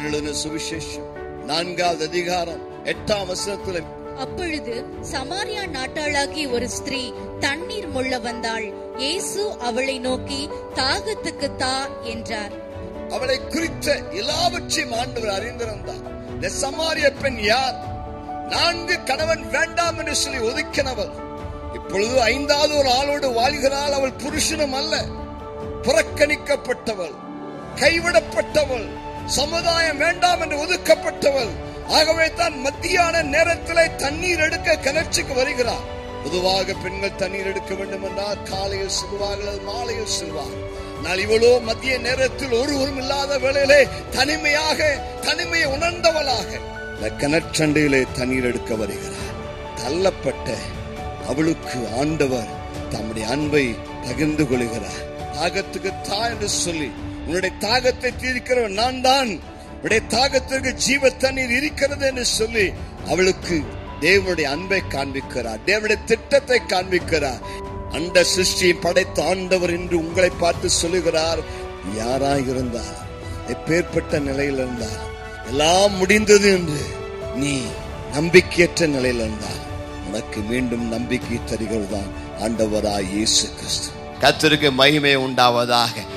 யோவான் சுவிசேஷம் 4வது அதிகாரம் 8ஆம் வசனத்தில், அப்பொழுது சமாரியா நாட்டாளாகிய ஒரு ஸ்திரீ தண்ணீர் மொள்ள வந்தாள். இயேசு அவளை நோக்கி, தாகத்துக்கு தா என்றார். அவளை குறித்த எல்லாவற்றையும் ஆண்டவர் அறிந்திருந்தார். இந்த சமாரிய பெண் யார்? 4 கணவன் வேண்டாம் என்று சொல்லி ஒதுக்கினவள். இப்பொழுது 5வது ஒரு ஆளோடு வாழ்கிறாள். அவள் புருஷனும் அல்ல, புறக்கணிக்கப்பட்டவள், கைவிடப்பட்டவள், சமுதாயம் வேண்டாம் என்று ஒதுக்கப்பட்டவள். ஆகவே தான் மத்தியான நேரத்திலே தண்ணீர் எடுக்க கிணற்றுக்கு வருகிறார். பொதுவாக பெண்கள் தண்ணீர் எடுக்க வேண்டும் என்றால் காலையில் செல்வார்கள், மாலையில் செல்வார்கள். ஆனால் இவளோ மத்திய நேரத்தில் ஒருவரும் இல்லாத வேளையிலே தனிமையை உணர்ந்தவளாக இந்த கிணற்றண்டையிலே தண்ணீர் எடுக்க வருகிறார். தள்ளப்பட்ட அவளுக்கு ஆண்டவர் தம்முடைய அன்பை பகிர்ந்து கொள்கிறார். தாகத்துக்கு தா என்று சொல்லி, உன்னுடைய தாகத்தை தீர்க்கிறவன் நான் தான், உன்னுடைய தாகத்திற்கு ஜீவ தண்ணீர் இருக்கிறது என்று சொல்லி அவளுக்கு தேவனுடைய அன்பை காண்பிக்கிறார், தேவனுடைய திட்டத்தை காண்பிக்கிறார். அந்த சிருஷ்டியை படைத்த ஆண்டவர் என்று உங்களை பார்த்து சொல்லுகிறார், யாராயிருந்தால் எப்பேற்பட்ட நிலையில் இருந்தால், எல்லாம் முடிந்தது என்று நீ நம்பிக்கையற்ற நிலையில் இருந்தால், உனக்கு மீண்டும் நம்பிக்கை தருகிறதுதான் ஆண்டவராய் இயேசு கிறிஸ்து. கர்த்தருக்கு மகிமை உண்டாவதாக.